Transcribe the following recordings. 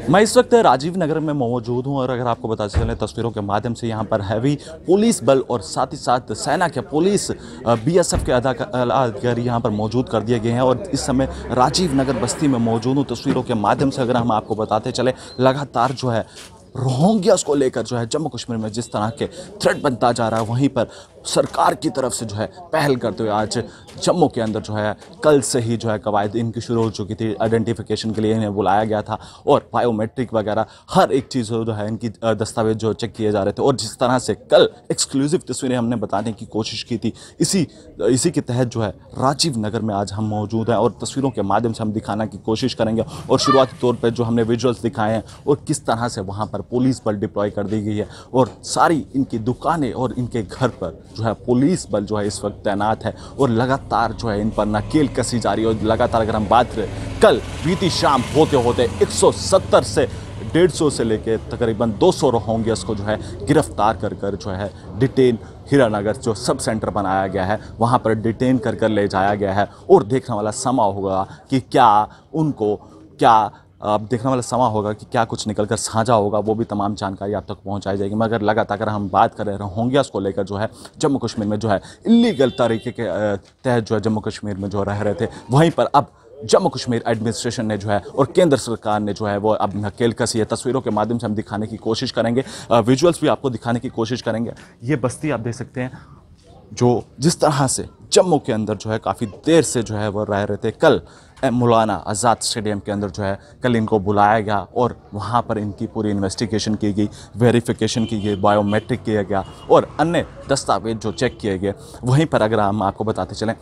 मैं इस वक्त राजीव नगर में मौजूद हूं और अगर आपको बता चलें तस्वीरों के माध्यम से यहाँ पर हैवी पुलिस बल और साथ ही साथ सेना के पुलिस बीएसएफ के अधिकारी यहाँ पर मौजूद कर दिए गए हैं और इस समय राजीव नगर बस्ती में मौजूद हूँ। तस्वीरों के माध्यम से अगर हम आपको बताते चले लगातार जो है रोहिंग्यास को लेकर जो है जम्मू कश्मीर में जिस तरह के थ्रेट बनता जा रहा है, वहीं पर सरकार की तरफ से जो है पहल करते हुए आज जम्मू के अंदर जो है कल से ही जो है कवायद इनकी शुरू हो चुकी थी। आइडेंटिफिकेशन के लिए इन्हें बुलाया गया था और बायोमेट्रिक वगैरह हर एक चीज़ जो है इनकी दस्तावेज जो चेक किए जा रहे थे। और जिस तरह से कल एक्सक्लूसिव तस्वीरें हमने बताने की कोशिश की थी, इसी के तहत जो है राजीव नगर में आज हम मौजूद हैं और तस्वीरों के माध्यम से हम दिखाने की कोशिश करेंगे। और शुरुआती तौर पर जो हमने विजुअल्स दिखाए हैं और किस तरह से वहाँ पर पुलिस बल डिप्लॉय कर दी गई है और सारी इनकी दुकानें और इनके घर पर जो है पुलिस बल जो है इस वक्त तैनात है और लगातार जो है इन पर नकेल कसी जा रही है। और लगातार अगर हम बात करें कल बीती शाम होते होते 170 से 150 से लेकर तकरीबन 200 रोहिंग्यास को जो है गिरफ्तार कर जो है डिटेन हीरानगर जो सब सेंटर बनाया गया है वहाँ पर डिटेन कर ले जाया गया है। और देखने वाला समा होगा कि क्या कुछ निकलकर साझा होगा, वो भी तमाम जानकारी आप तक पहुंचाई जाएगी। मगर लगातार अगर हम बात करें रोहिंग्यास को लेकर जो है जम्मू कश्मीर में जो है इलीगल तरीके के तहत जो है जम्मू कश्मीर में जो रह रहे थे, वहीं पर अब जम्मू कश्मीर एडमिनिस्ट्रेशन ने जो है और केंद्र सरकार ने जो है वो अब नकेल कसी है। तस्वीरों के माध्यम से हम दिखाने की कोशिश करेंगे, विजुअल्स भी आपको दिखाने की कोशिश करेंगे। ये बस्ती आप देख सकते हैं जो जिस तरह से जम्मू के अंदर जो है काफ़ी देर से जो है वो रह रहे थे। कल मौलाना आज़ाद स्टेडियम के अंदर जो है कल इनको बुलाया गया और वहाँ पर इनकी पूरी इन्वेस्टिगेशन की गई, वेरिफिकेशन की गई, बायोमेट्रिक किया गया और अन्य दस्तावेज जो चेक किए गए। वहीं पर अगर हम आपको बताते चलें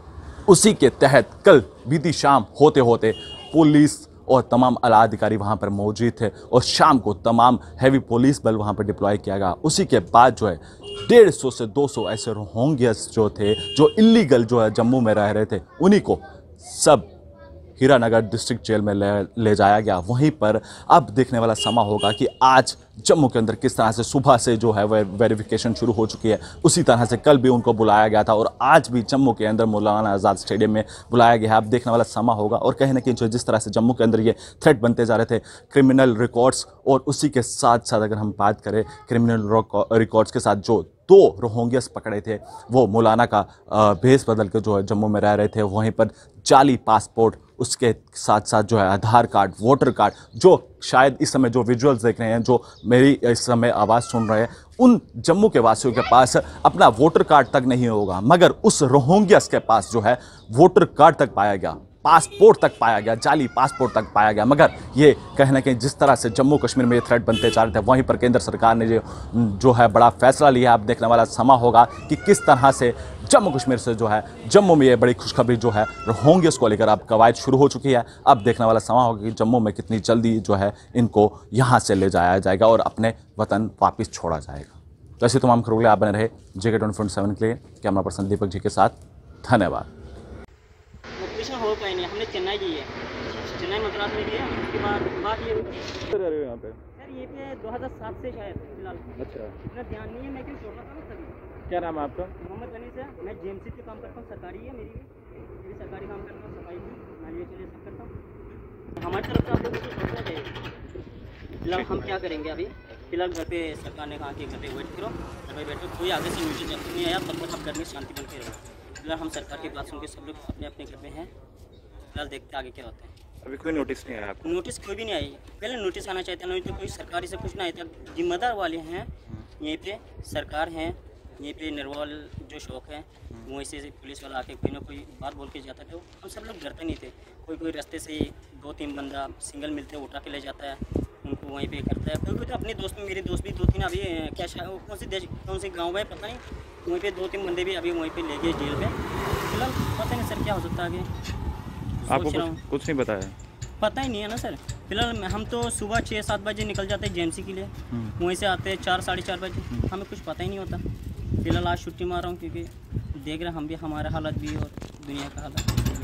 उसी के तहत कल बीती शाम होते होते पुलिस और तमाम आला अधिकारी वहाँ पर मौजूद थे और शाम को तमाम हैवी पुलिस बल वहाँ पर डिप्लॉय किया गया। उसी के बाद जो है 150 से 200 ऐसे रोहिंग्यास जो थे जो इलीगल जो है जम्मू में रह रहे थे, उन्हीं को सब हीरानगर डिस्ट्रिक्ट जेल में ले जाया गया। वहीं पर अब देखने वाला समा होगा कि आज जम्मू के अंदर किस तरह से सुबह से जो है वह वेरिफिकेशन शुरू हो चुकी है। उसी तरह से कल भी उनको बुलाया गया था और आज भी जम्मू के अंदर मौलाना आज़ाद स्टेडियम में बुलाया गया है। अब देखने वाला समा होगा। और कहीं ना कहीं जो जिस तरह से जम्मू के अंदर ये थ्रेट बनते जा रहे थे क्रिमिनल रिकॉर्ड्स, और उसी के साथ साथ अगर हम बात करें क्रिमिनल रिकॉर्ड्स के साथ जो 2 रोहिंग्यास पकड़े थे वो मौलाना का भेस बदल के जो है जम्मू में रह रहे थे। वहीं पर जाली पासपोर्ट, उसके साथ साथ जो है आधार कार्ड, वोटर कार्ड, जो शायद इस समय जो विजुअल्स देख रहे हैं, जो मेरी इस समय आवाज़ सुन रहे हैं, उन जम्मू के वासियों के पास अपना वोटर कार्ड तक नहीं होगा, मगर उस रोहिंग्यास के पास जो है वोटर कार्ड तक पाया गया, पासपोर्ट तक पाया गया, जाली पासपोर्ट तक पाया गया। मगर ये कहीं ना कहीं जिस तरह से जम्मू कश्मीर में ये थ्रेट बनते जा रहे थे, वहीं पर केंद्र सरकार ने जो है बड़ा फैसला लिया। अब देखने वाला समा होगा कि किस तरह से जम्मू कश्मीर से जो है जम्मू में ये बड़ी खुशखबरी जो है रोहिंग्यास को लेकर अब कवायद शुरू हो चुकी है। अब देखने वाला समा होगा कि जम्मू में कितनी जल्दी जो है इनको यहाँ से ले जाया जाएगा और अपने वतन वापस छोड़ा जाएगा। तो ऐसे तमाम खबरों के लिए आप बने रहे JK24/7 के लिए। कैमरा पर्सन दीपक जी के साथ, धन्यवाद। हो पाए नहीं, हमने चेन्नई की है, चेन्नई मद्रास में किया। उसके बाद बात ये यहाँ पे यार ये पे 2007 से शायद फिलहाल। अच्छा, इतना ध्यान नहीं है, मैं क्यों छोड़ रहा था ना तभी। क्या नाम है आपका? मोहम्मद गनी से। मैं जेएमसी पे काम करता हूँ, सरकारी है मेरी सरकारी काम करता हूँ, सफाई की नालियों के लिए सब करता हूँ। हमारी तरफ से आप लोगों को सोचना चाहिए। फिलहाल हम क्या करेंगे अभी, फिलहाल घर पे सरकार ने कहा कि घर पे वेट करो, घर पे बैठो, कोई आगे से न्यूज नहीं आया, तब तक आप घर में शांति बन के रहो। फिलहाल हम सरकार की बात सुन के सब लोग अपने अपने घर में हैं। फिलहाल देखते आगे क्या होता है। अभी कोई नोटिस नहीं आया आपको? नोटिस कोई भी नहीं आई। पहले नोटिस आना चाहिए था, नहीं तो कोई सरकारी से कुछ नहीं आया था। जिम्मेदार वाले हैं यहीं पे, सरकार हैं यहीं पे, निर्वाल जो शौक है वहीं से पुलिस वाला आके कोई ना कोई बात बोल के जाता था। हम सब लोग डरते नहीं थे। कोई रास्ते से 2-3 बंदा सिंगल मिलते उठा के ले जाता है, उनको वहीं पे करता है। कोई तो अपने दोस्त में, मेरे दोस्त भी 2-3 अभी क्या कौन से गाँव में पता नहीं, वहीं पे 2-3 बंदे भी अभी वहीं पे ले गए जेल में। फिलहाल पता नहीं सर क्या हो सकता है आगे। आपको कुछ नहीं बताया? पता ही नहीं है ना सर। फिलहाल हम तो सुबह 6-7 बजे निकल जाते हैं जेएमसी के लिए, वहीं से आते हैं 4-4:30 बजे। हमें कुछ पता ही नहीं होता। फिलहाल आज छुट्टी मार रहा हूँ क्योंकि देख रहे हैं हम भी, हमारा हालत भी और दुनिया का हालत।